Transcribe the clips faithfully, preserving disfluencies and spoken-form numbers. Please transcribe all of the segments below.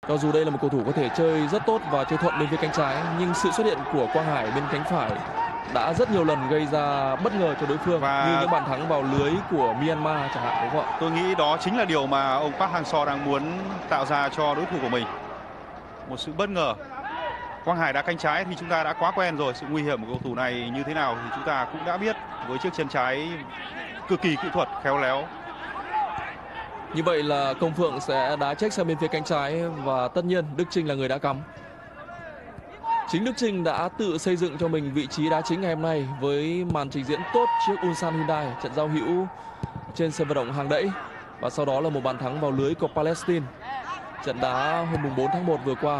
Cho dù đây là một cầu thủ có thể chơi rất tốt và chơi thuận bên phía cánh trái, nhưng sự xuất hiện của Quang Hải bên cánh phải đã rất nhiều lần gây ra bất ngờ cho đối phương, và như những bàn thắng vào lưới của Myanmar chẳng hạn, đúng không ạ? Tôi nghĩ đó chính là điều mà ông Park Hang-seo đang muốn tạo ra cho đối thủ của mình, một sự bất ngờ. Quang Hải đá cánh trái thì chúng ta đã quá quen rồi, sự nguy hiểm của cầu thủ này như thế nào thì chúng ta cũng đã biết, với chiếc chân trái cực kỳ kỹ thuật, khéo léo. Như vậy là Công Phượng sẽ đá check sang bên phía cánh trái, và tất nhiên Đức Chinh là người đã cắm. Chính Đức Chinh đã tự xây dựng cho mình vị trí đá chính ngày hôm nay với màn trình diễn tốt trước Ulsan Hyundai, trận giao hữu trên sân vận động Hàng Đẫy, và sau đó là một bàn thắng vào lưới của Palestine, trận đá hôm bốn tháng một vừa qua.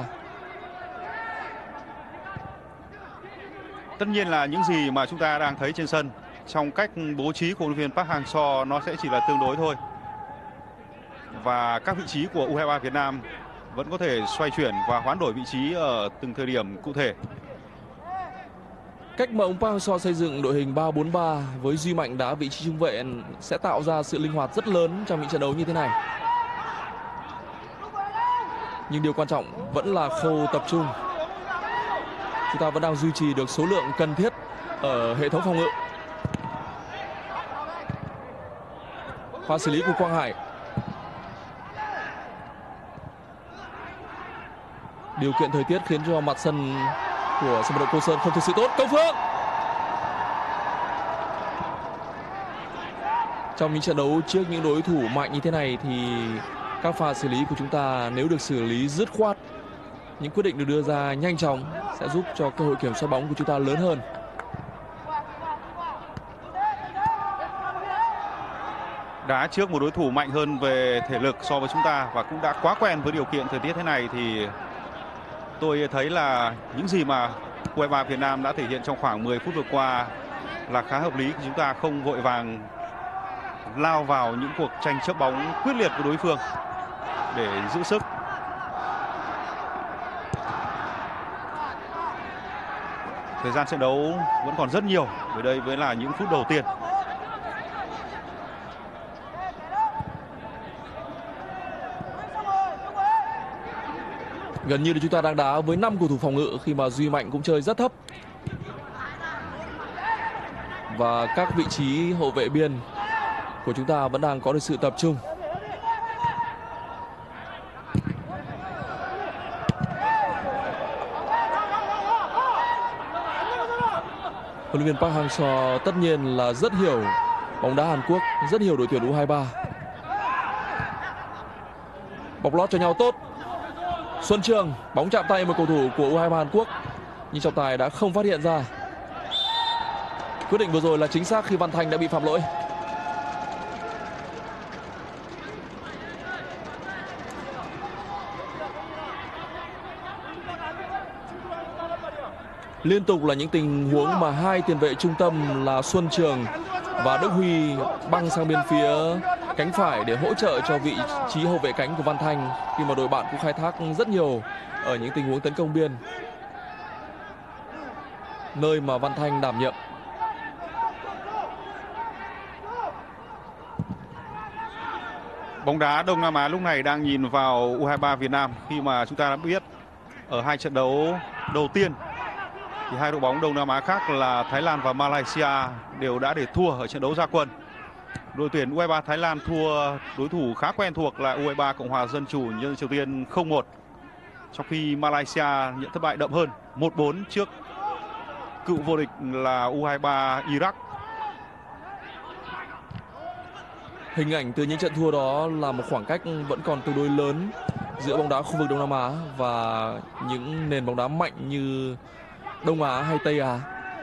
Tất nhiên là những gì mà chúng ta đang thấy trên sân trong cách bố trí của huấn luyện viên Park Hang-seo nó sẽ chỉ là tương đối thôi. Và các vị trí của u hai ba Việt Nam vẫn có thể xoay chuyển và hoán đổi vị trí ở từng thời điểm cụ thể. Cách mà ông Park Hang-seo xây dựng đội hình ba bốn ba với Duy Mạnh đá vị trí trung vệ sẽ tạo ra sự linh hoạt rất lớn trong những trận đấu như thế này. Nhưng điều quan trọng vẫn là khâu tập trung. Chúng ta vẫn đang duy trì được số lượng cần thiết ở hệ thống phòng ngự. Pha xử lý của Quang Hải. Điều kiện thời tiết khiến cho mặt sân của sân vận động Cô Sơn không thực sự tốt. Công Phượng! Trong những trận đấu trước những đối thủ mạnh như thế này thì các pha xử lý của chúng ta nếu được xử lý dứt khoát, những quyết định được đưa ra nhanh chóng sẽ giúp cho cơ hội kiểm soát bóng của chúng ta lớn hơn. Đá trước một đối thủ mạnh hơn về thể lực so với chúng ta và cũng đã quá quen với điều kiện thời tiết thế này thì tôi thấy là những gì mà u hai ba Việt Nam đã thể hiện trong khoảng mười phút vừa qua là khá hợp lý. Chúng ta không vội vàng lao vào những cuộc tranh chấp bóng quyết liệt của đối phương để giữ sức. Thời gian trận đấu vẫn còn rất nhiều, bởi đây mới là những phút đầu tiên. Gần như là chúng ta đang đá với năm cầu thủ phòng ngự khi mà Duy Mạnh cũng chơi rất thấp. Và các vị trí hậu vệ biên của chúng ta vẫn đang có được sự tập trung. Huấn luyện viên Park Hang-seo tất nhiên là rất hiểu bóng đá Hàn Quốc, rất hiểu đội tuyển u hai ba. Bọc lót cho nhau tốt. Xuân Trường, bóng chạm tay một cầu thủ của u hai ba Hàn Quốc, nhưng trọng tài đã không phát hiện ra. Quyết định vừa rồi là chính xác khi Văn Thanh đã bị phạm lỗi. Liên tục là những tình huống mà hai tiền vệ trung tâm là Xuân Trường và Đức Huy băng sang bên phía cánh phải để hỗ trợ cho vị trí hậu vệ cánh của Văn Thanh, khi mà đội bạn cũng khai thác rất nhiều ở những tình huống tấn công biên, nơi mà Văn Thanh đảm nhiệm. Bóng đá Đông Nam Á lúc này đang nhìn vào u hai ba Việt Nam, khi mà chúng ta đã biết ở hai trận đấu đầu tiên thì hai đội bóng Đông Nam Á khác là Thái Lan và Malaysia đều đã để thua ở trận đấu ra quân. Đội tuyển u hai ba Thái Lan thua đối thủ khá quen thuộc là u hai ba Cộng hòa Dân chủ Nhân dân Triều Tiên không một, trong khi Malaysia nhận thất bại đậm hơn một bốn trước cựu vô địch là u hai ba Iraq. Hình ảnh từ những trận thua đó là một khoảng cách vẫn còn tương đối lớn giữa bóng đá khu vực Đông Nam Á và những nền bóng đá mạnh như Đông Á hay Tây Á.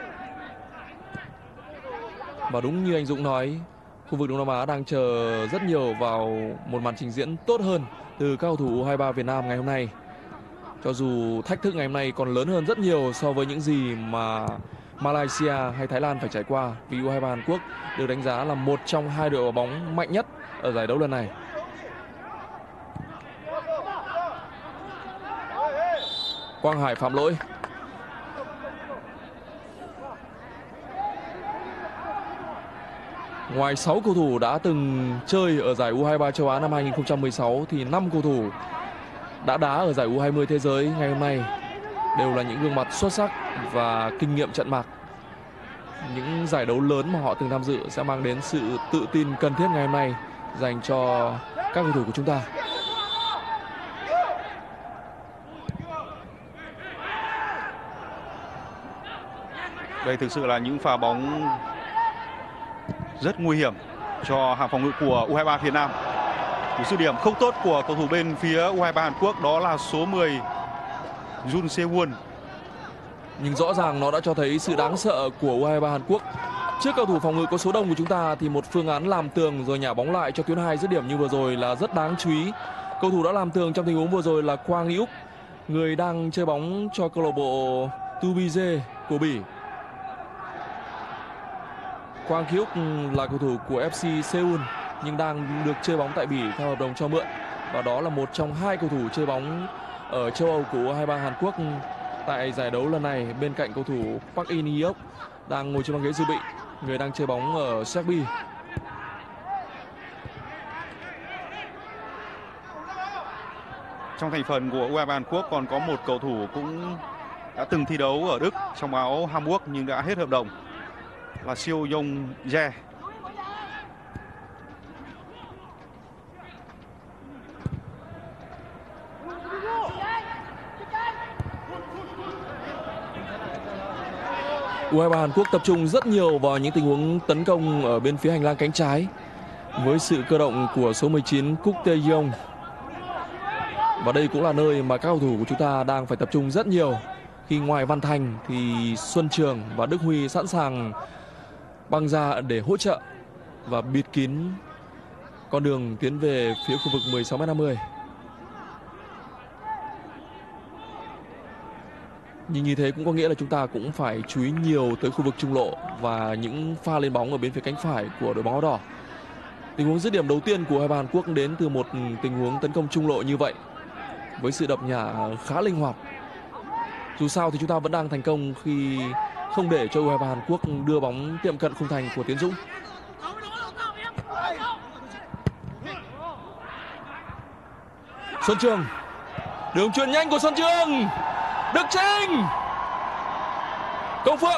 Và đúng như anh Dũng nói, khu vực Đông Nam Á đang chờ rất nhiều vào một màn trình diễn tốt hơn từ các cầu thủ u hai ba Việt Nam ngày hôm nay. Cho dù thách thức ngày hôm nay còn lớn hơn rất nhiều so với những gì mà Malaysia hay Thái Lan phải trải qua, vì u hai ba Hàn Quốc được đánh giá là một trong hai đội bóng mạnh nhất ở giải đấu lần này. Quang Hải phạm lỗi. Ngoài sáu cầu thủ đã từng chơi ở giải u hai ba châu Á năm hai nghìn không trăm mười sáu thì năm cầu thủ đã đá ở giải U hai mươi thế giới ngày hôm nay đều là những gương mặt xuất sắc và kinh nghiệm trận mạc. Những giải đấu lớn mà họ từng tham dự sẽ mang đến sự tự tin cần thiết ngày hôm nay dành cho các cầu thủ của chúng ta. Đây thực sự là những pha bóng rất nguy hiểm cho hàng phòng ngự của U hai ba Việt Nam. Một dứt điểm không tốt của cầu thủ bên phía U hai ba Hàn Quốc đó là số mười Jun Se-won. Nhưng rõ ràng nó đã cho thấy sự đáng sợ của U hai ba Hàn Quốc. Trước cầu thủ phòng ngự có số đông của chúng ta thì một phương án làm tường rồi nhả bóng lại cho tuyến hai dứt điểm như vừa rồi là rất đáng chú ý. Cầu thủ đã làm tường trong tình huống vừa rồi là Kwang Lee-uk, người đang chơi bóng cho câu lạc bộ Tubize của Bỉ. Kwang Lee-uk là cầu thủ của ép xê Seoul nhưng đang được chơi bóng tại Bỉ theo hợp đồng cho mượn, và đó là một trong hai cầu thủ chơi bóng ở châu Âu của U hai ba Hàn Quốc tại giải đấu lần này, bên cạnh cầu thủ Park In-hyuk đang ngồi trên băng ghế dự bị, người đang chơi bóng ở Serbia. Trong thành phần của U hai ba Hàn Quốc còn có một cầu thủ cũng đã từng thi đấu ở Đức trong áo Hamburg nhưng đã hết hợp đồng, là Seo Yong Jae. U hai ba Hàn Quốc tập trung rất nhiều vào những tình huống tấn công ở bên phía hành lang cánh trái với sự cơ động của số mười chín Kook Tae-yong. Và đây cũng là nơi mà các cầu thủ của chúng ta đang phải tập trung rất nhiều, khi ngoài Văn Thành thì Xuân Trường và Đức Huy sẵn sàng băng ra để hỗ trợ và bịt kín con đường tiến về phía khu vực mười sáu mét năm mươi. Nhưng như thế cũng có nghĩa là chúng ta cũng phải chú ý nhiều tới khu vực trung lộ và những pha lên bóng ở bên phía cánh phải của đội bóng áo đỏ. Tình huống dứt điểm đầu tiên của U hai ba Hàn Quốc đến từ một tình huống tấn công trung lộ như vậy, với sự đập nhả khá linh hoạt. Dù sao thì chúng ta vẫn đang thành công khi không để cho U hai ba Hàn Quốc đưa bóng tiệm cận khung thành của Tiến Dũng. Xuân Trường, đường chuyền nhanh của Xuân Trường, Đức Chinh, Công Phượng.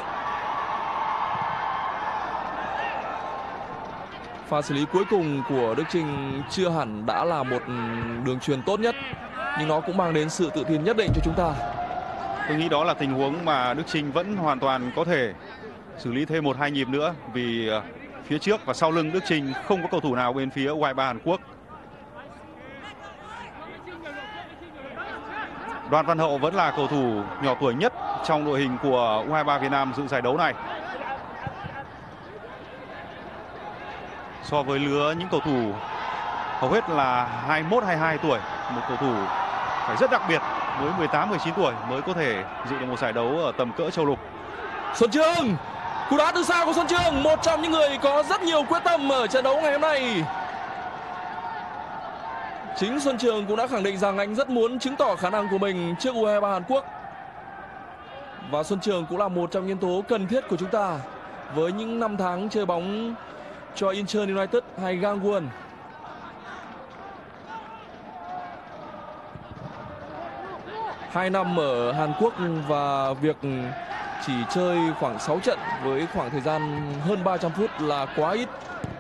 Pha xử lý cuối cùng của Đức Chinh chưa hẳn đã là một đường chuyền tốt nhất, nhưng nó cũng mang đến sự tự tin nhất định cho chúng ta. Tôi nghĩ đó là tình huống mà Đức Chinh vẫn hoàn toàn có thể xử lý thêm một hai nhịp nữa, vì phía trước và sau lưng Đức Chinh không có cầu thủ nào bên phía U hai ba Hàn Quốc. Đoàn Văn Hậu vẫn là cầu thủ nhỏ tuổi nhất trong đội hình của U hai ba Việt Nam dự giải đấu này. So với lứa những cầu thủ hầu hết là hai mươi mốt hai mươi hai tuổi, một cầu thủ phải rất đặc biệt với mười tám mười chín tuổi mới có thể dự được một giải đấu ở tầm cỡ châu lục. Xuân Trường, cú đá từ xa của Xuân Trường, một trong những người có rất nhiều quyết tâm ở trận đấu ngày hôm nay. Chính Xuân Trường cũng đã khẳng định rằng anh rất muốn chứng tỏ khả năng của mình trước U hai ba Hàn Quốc. Và Xuân Trường cũng là một trong nhân tố cần thiết của chúng ta với những năm tháng chơi bóng cho Incheon United hay Gangwon. Hai năm ở Hàn Quốc và việc chỉ chơi khoảng sáu trận với khoảng thời gian hơn ba trăm phút là quá ít.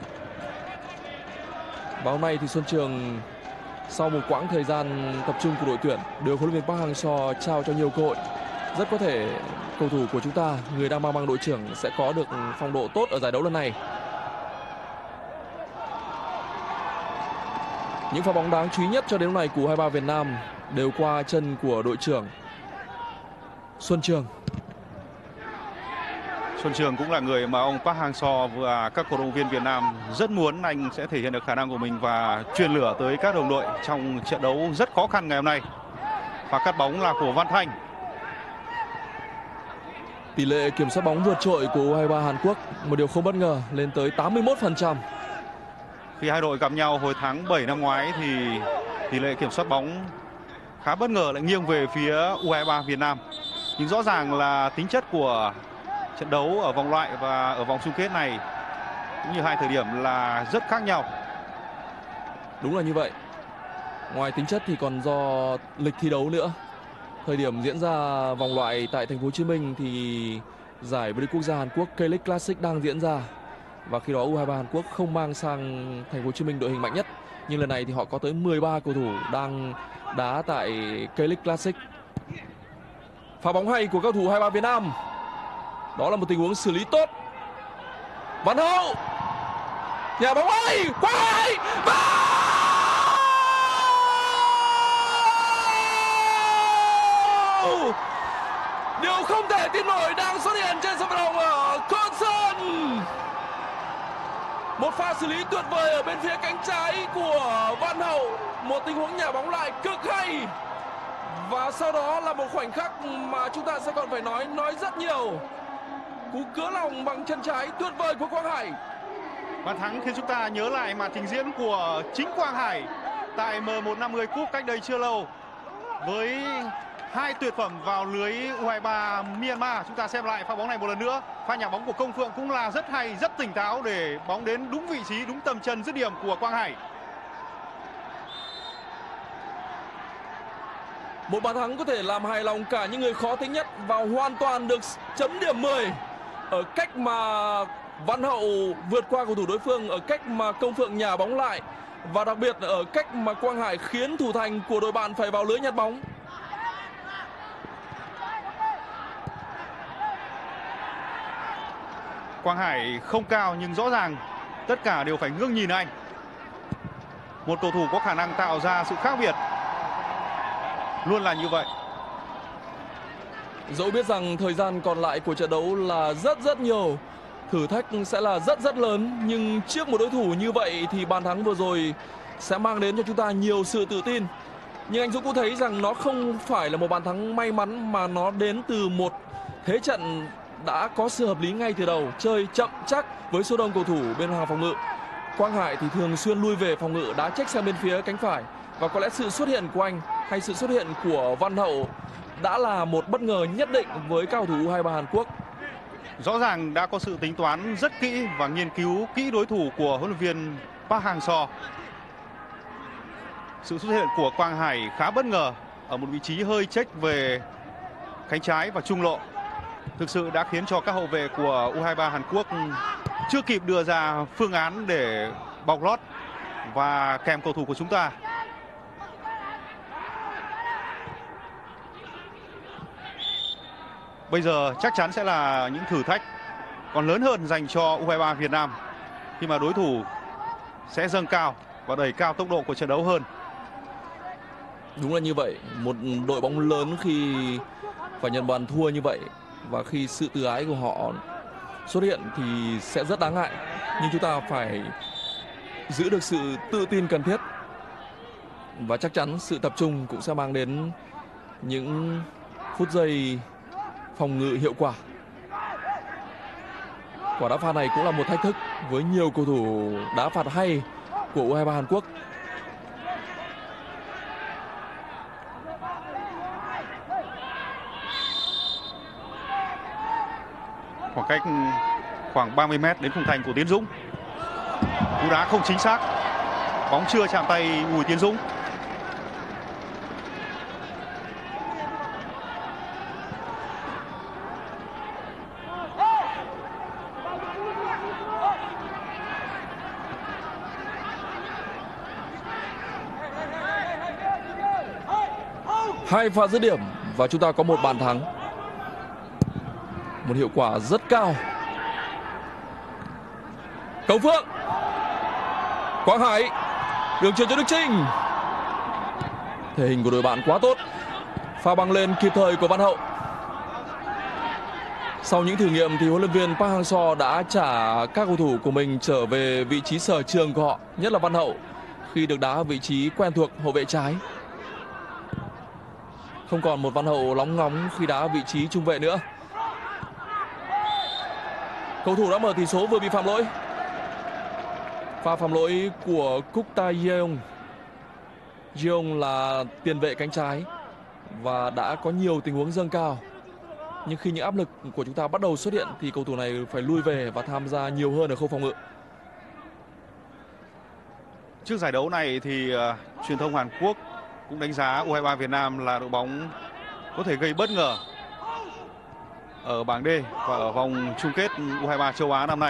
Và hôm nay thì Xuân Trường sau một quãng thời gian tập trung của đội tuyển được huấn luyện viên Park Hang-seo trao cho nhiều cơ hội, rất có thể cầu thủ của chúng ta, người đang mang băng đội trưởng, sẽ có được phong độ tốt ở giải đấu lần này. Những pha bóng đáng chú ý nhất cho đến lúc này của U hai ba Việt Nam đều qua chân của đội trưởng Xuân Trường. Xuân Trường cũng là người mà ông Park Hang-seo và các cổ động viên Việt Nam rất muốn anh sẽ thể hiện được khả năng của mình và truyền lửa tới các đồng đội trong trận đấu rất khó khăn ngày hôm nay. Và cắt bóng là của Văn Thanh. Tỷ lệ kiểm soát bóng vượt trội của U hai ba Hàn Quốc, một điều không bất ngờ, lên tới tám mươi mốt phần trăm. Khi hai đội gặp nhau hồi tháng bảy năm ngoái thì tỷ lệ kiểm soát bóng khá bất ngờ lại nghiêng về phía U hai ba Việt Nam. Nhưng rõ ràng là tính chất của trận đấu ở vòng loại và ở vòng chung kết này cũng như hai thời điểm là rất khác nhau. Đúng là như vậy. Ngoài tính chất thì còn do lịch thi đấu nữa. Thời điểm diễn ra vòng loại tại thành phố Hồ Chí Minh thì giải vô địch quốc gia Hàn Quốc K-League Classic đang diễn ra, và khi đó U hai ba Hàn Quốc không mang sang thành phố Hồ Chí Minh đội hình mạnh nhất, nhưng lần này thì họ có tới mười ba cầu thủ đang đá tại K-League Classic. Pha bóng hay của cầu thủ hai ba Việt Nam. Đó là một tình huống xử lý tốt. Văn Hậu, nhà bóng hay, quá hay, và điều không thể tin nổi đang xuất hiện trên sân vận động ở Côn Sơn. Một pha xử lý tuyệt vời ở bên phía cánh trái của Văn Hậu, một tình huống nhả bóng lại cực hay, và sau đó là một khoảnh khắc mà chúng ta sẽ còn phải nói nói rất nhiều. Cú cứa lòng bằng chân trái tuyệt vời của Quang Hải. Bàn thắng khiến chúng ta nhớ lại màn trình diễn của chính Quang Hải tại M một năm mươi Cup cách đây chưa lâu, với hai tuyệt phẩm vào lưới U hai ba Myanmar. Chúng ta xem lại pha bóng này một lần nữa. Pha nhả bóng của Công Phượng cũng là rất hay, rất tỉnh táo để bóng đến đúng vị trí, đúng tầm chân dứt điểm của Quang Hải. Một bàn thắng có thể làm hài lòng cả những người khó tính nhất, và hoàn toàn được chấm điểm mười ở cách mà Văn Hậu vượt qua cầu thủ đối phương, ở cách mà Công Phượng nhả bóng lại, và đặc biệt ở cách mà Quang Hải khiến thủ thành của đội bạn phải vào lưới nhặt bóng. Quang Hải không cao nhưng rõ ràng tất cả đều phải ngước nhìn anh. Một cầu thủ có khả năng tạo ra sự khác biệt, luôn là như vậy. Dẫu biết rằng thời gian còn lại của trận đấu là rất rất nhiều, thử thách sẽ là rất rất lớn, nhưng trước một đối thủ như vậy thì bàn thắng vừa rồi sẽ mang đến cho chúng ta nhiều sự tự tin. Nhưng anh Dũng cũng thấy rằng nó không phải là một bàn thắng may mắn, mà nó đến từ một thế trận đã có sự hợp lý ngay từ đầu, chơi chậm chắc với số đông cầu thủ bên hàng phòng ngự. Quang Hải thì thường xuyên lui về phòng ngự, đá check sang bên phía cánh phải, và có lẽ sự xuất hiện của anh hay sự xuất hiện của Văn Hậu đã là một bất ngờ nhất định với cao thủ U hai ba Hàn Quốc. Rõ ràng đã có sự tính toán rất kỹ và nghiên cứu kỹ đối thủ của huấn luyện viên Park Hang-seo. Sự xuất hiện của Quang Hải khá bất ngờ ở một vị trí hơi check về cánh trái và trung lộ, thực sự đã khiến cho các hậu vệ của U hai ba Hàn Quốc chưa kịp đưa ra phương án để bọc lót và kèm cầu thủ của chúng ta. Bây giờ chắc chắn sẽ là những thử thách còn lớn hơn dành cho U hai ba Việt Nam, khi mà đối thủ sẽ dâng cao và đẩy cao tốc độ của trận đấu hơn. Đúng là như vậy, một đội bóng lớn khi phải nhận bàn thua như vậy, và khi sự tự ái của họ xuất hiện thì sẽ rất đáng ngại. Nhưng chúng ta phải giữ được sự tự tin cần thiết, và chắc chắn sự tập trung cũng sẽ mang đến những phút giây phòng ngự hiệu quả. Quả đá phạt này cũng là một thách thức với nhiều cầu thủ đá phạt hay của U hai ba Hàn Quốc. Khoảng cách khoảng ba mươi mét đến khung thành của Tiến Dũng. Cú đá không chính xác, bóng chưa chạm tay Bùi Tiến Dũng. Hai pha dứt điểm và chúng ta có một bàn thắng, một hiệu quả rất cao. Công Phượng, Quang Hải, đường chuyền cho Đức Chinh. Thể hình của đội bạn quá tốt, pha băng lên kịp thời của Văn Hậu. Sau những thử nghiệm thì huấn luyện viên Park Hang-seo đã trả các cầu thủ của mình trở về vị trí sở trường của họ, nhất là Văn Hậu khi được đá ở vị trí quen thuộc hậu vệ trái. Không còn một Văn Hậu lóng ngóng khi đá vị trí trung vệ nữa. Cầu thủ đã mở tỷ số vừa bị phạm lỗi. Pha phạm lỗi của Kuk Ta Yeong. Yeong là tiền vệ cánh trái và đã có nhiều tình huống dâng cao. Nhưng khi những áp lực của chúng ta bắt đầu xuất hiện thì cầu thủ này phải lui về và tham gia nhiều hơn ở khâu phòng ngự. Trước giải đấu này thì uh, truyền thông Hàn Quốc cũng đánh giá U hai ba Việt Nam là đội bóng có thể gây bất ngờ ở bảng D và ở vòng chung kết U hai ba châu Á năm nay.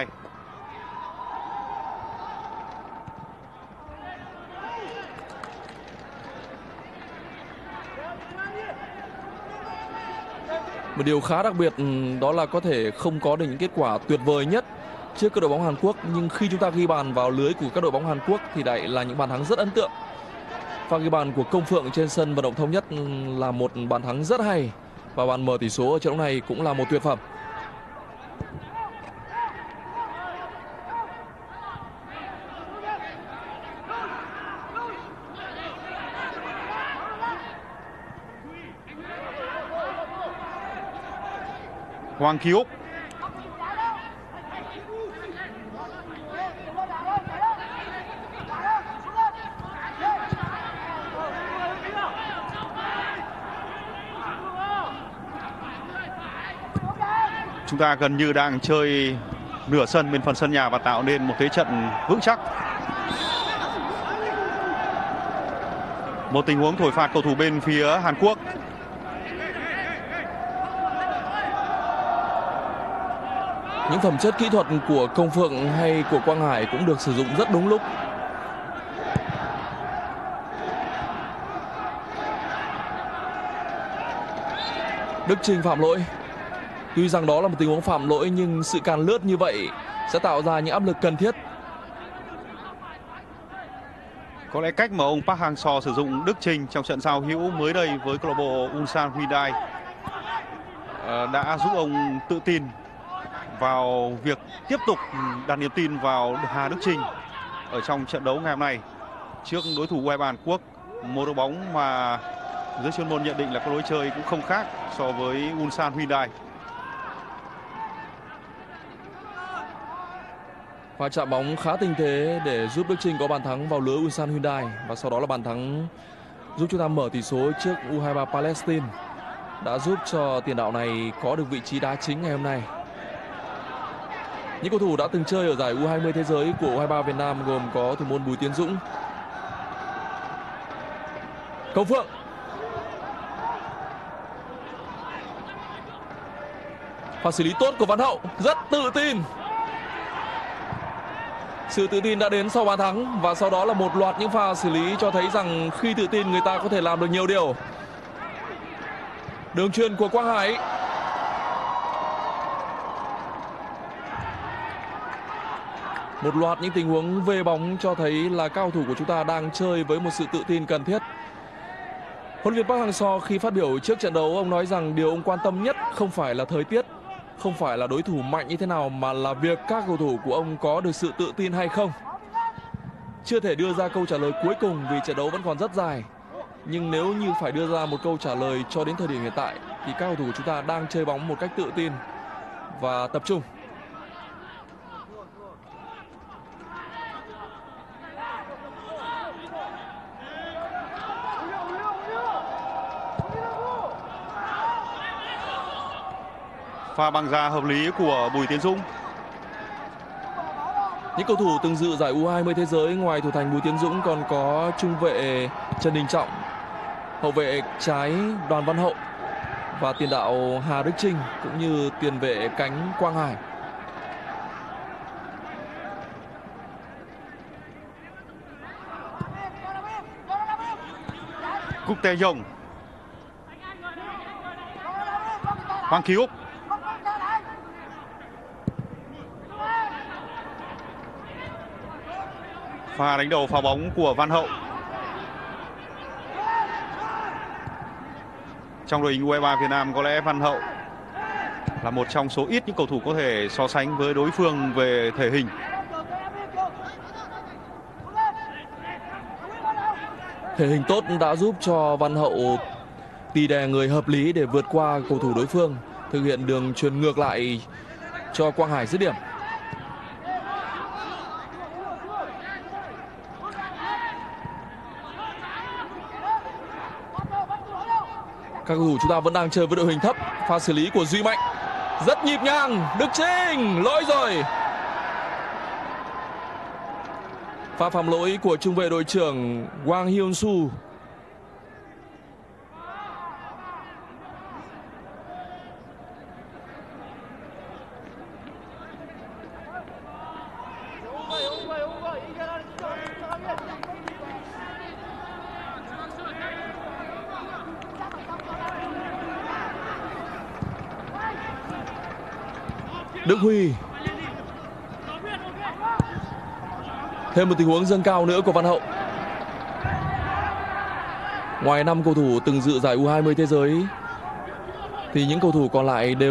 Một điều khá đặc biệt đó là có thể không có được những kết quả tuyệt vời nhất trước các đội bóng Hàn Quốc, nhưng khi chúng ta ghi bàn vào lưới của các đội bóng Hàn Quốc thì lại là những bàn thắng rất ấn tượng. Pha ghi bàn của Công Phượng trên sân vận động Thống Nhất là một bàn thắng rất hay, và bàn mở tỷ số ở trận đấu này cũng là một tuyệt phẩm. Hoàng Kỳ Úc. Chúng ta gần như đang chơi nửa sân bên phần sân nhà và tạo nên một thế trận vững chắc. Một tình huống thổi phạt cầu thủ bên phía Hàn Quốc. Những phẩm chất kỹ thuật của Công Phượng hay của Quang Hải cũng được sử dụng rất đúng lúc. Đức Chinh phạm lỗi. Tuy rằng đó là một tình huống phạm lỗi nhưng sự càn lướt như vậy sẽ tạo ra những áp lực cần thiết. Có lẽ cách mà ông Park Hang-seo sử dụng Đức Chinh trong trận giao hữu mới đây với câu lạc bộ Ulsan Hyundai đã giúp ông tự tin vào việc tiếp tục đặt niềm tin vào Hà Đức Chinh ở trong trận đấu ngày hôm nay trước đối thủ U hai ba Hàn Quốc, một đội bóng mà giới chuyên môn nhận định là có lối chơi cũng không khác so với Ulsan Hyundai. Pha chạm bóng khá tinh tế để giúp Đức Chinh có bàn thắng vào lưới Ulsan Hyundai, và sau đó là bàn thắng giúp chúng ta mở tỷ số trước U hai ba Palestine, đã giúp cho tiền đạo này có được vị trí đá chính ngày hôm nay. Những cầu thủ đã từng chơi ở giải U hai mươi thế giới của U hai ba Việt Nam gồm có thủ môn Bùi Tiến Dũng, Công Phượng, pha xử lý tốt của Văn Hậu, rất tự tin. Sự tự tin đã đến sau bàn thắng, và sau đó là một loạt những pha xử lý cho thấy rằng khi tự tin người ta có thể làm được nhiều điều. Đường chuyền của Quang Hải. Một loạt những tình huống về bóng cho thấy là cao thủ của chúng ta đang chơi với một sự tự tin cần thiết. Huấn luyện viên Park Hang-seo khi phát biểu trước trận đấu, ông nói rằng điều ông quan tâm nhất không phải là thời tiết, không phải là đối thủ mạnh như thế nào, mà là việc các cầu thủ của ông có được sự tự tin hay không. Chưa thể đưa ra câu trả lời cuối cùng vì trận đấu vẫn còn rất dài. Nhưng nếu như phải đưa ra một câu trả lời cho đến thời điểm hiện tại thì các cầu thủ chúng ta đang chơi bóng một cách tự tin và tập trung. Pha băng ra hợp lý của Bùi Tiến Dũng. Những cầu thủ từng dự giải U hai mươi thế giới ngoài thủ thành Bùi Tiến Dũng còn có trung vệ Trần Đình Trọng, hậu vệ trái Đoàn Văn Hậu và tiền đạo Hà Đức Chinh, cũng như tiền vệ cánh Quang Hải. Cúc Tê Dông. Hoàng Kỳ Úc. Pha đánh đầu phá bóng của Văn Hậu. Trong đội hình U hai ba Việt Nam có lẽ Văn Hậu là một trong số ít những cầu thủ có thể so sánh với đối phương về thể hình. Thể hình tốt đã giúp cho Văn Hậu tì đè người hợp lý để vượt qua cầu thủ đối phương, thực hiện đường chuyền ngược lại cho Quang Hải dứt điểm. Các cầu thủ chúng ta vẫn đang chơi với đội hình thấp. Pha xử lý của Duy Mạnh rất nhịp nhàng. Đức Chinh lỗi rồi. Pha phạm lỗi của trung vệ đội trưởng Wang Hyun-soo. Đức Huy. Thêm một tình huống dâng cao nữa của Văn Hậu. Ngoài năm cầu thủ từng dự giải U hai mươi thế giới thì những cầu thủ còn lại đều